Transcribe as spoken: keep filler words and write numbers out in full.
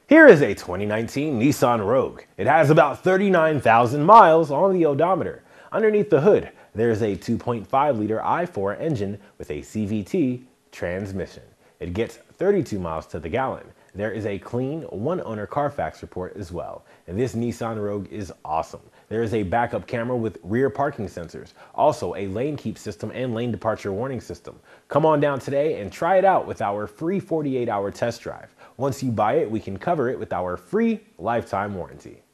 Here is a twenty nineteen Nissan Rogue. It has about thirty-nine thousand miles on the odometer. Underneath the hood, there is a two point five liter I four engine with a C V T transmission. It gets thirty-two miles to the gallon. There is a clean one-owner CARFAX report as well. And this Nissan Rogue is awesome. There is a backup camera with rear parking sensors, also a lane keep system and lane departure warning system. Come on down today and try it out with our free forty-eight hour test drive. Once you buy it, we can cover it with our free lifetime warranty.